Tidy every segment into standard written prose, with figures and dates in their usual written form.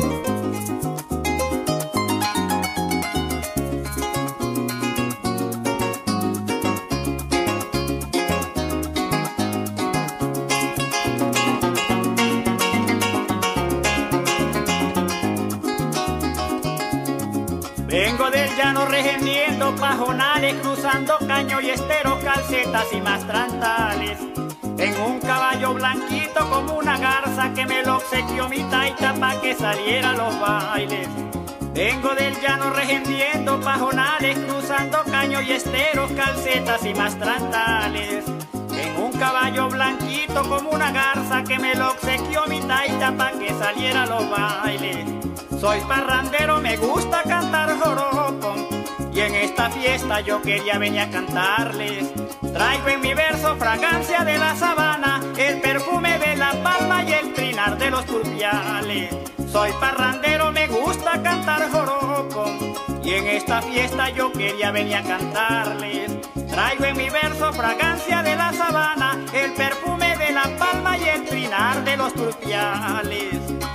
Vengo del llano regendiendo pajonales, cruzando caño y esteros, calcetas y mastrantales. Tengo un caballo blanquito como una garza que me lo obsequió mi taita pa' que saliera a los bailes. Vengo del llano regendiendo pajonales, cruzando caño y esteros, calcetas y mastrantales. Tengo un caballo blanquito como una garza que me lo obsequió mi taita pa' que saliera a los bailes. Soy parrandero, me gusta cantar joropo, y en esta fiesta yo quería venir a cantarles. Traigo en mi verso fragancia de la sabana, el perfume de la palma y el trinar de los turpiales. Soy parrandero, me gusta cantar joropo, y en esta fiesta yo quería venir a cantarles. Traigo en mi verso fragancia de la sabana, el perfume de la palma y el trinar de los turpiales.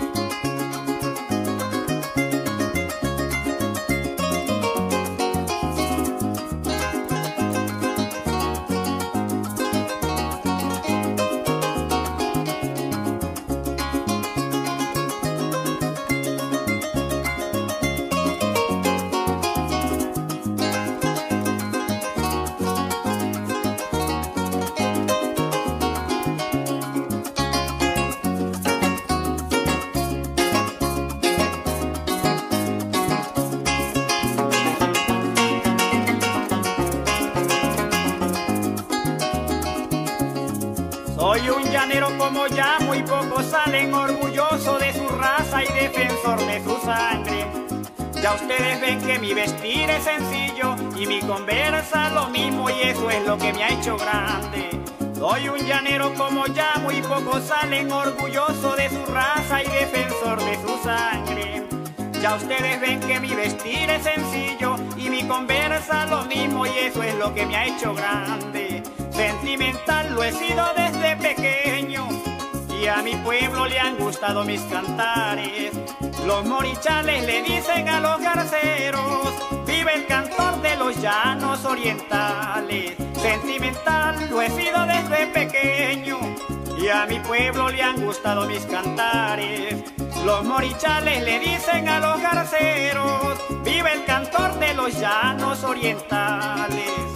Soy un llanero como ya muy pocos salen, orgulloso de su raza y defensor de su sangre. Ya ustedes ven que mi vestir es sencillo y mi conversa lo mismo, y eso es lo que me ha hecho grande. Soy un llanero como ya muy pocos salen, orgulloso de su raza y defensor de su sangre. Ya ustedes ven que mi vestir es sencillo y mi conversa lo mismo, y eso es lo que me ha hecho grande. Sentimental lo he sido desde pequeño, y a mi pueblo le han gustado mis cantares. Los morichales le dicen a los garceros, vive el cantor de los llanos orientales. Sentimental lo he sido desde pequeño, y a mi pueblo le han gustado mis cantares. Los morichales le dicen a los garceros, vive el cantor de los llanos orientales.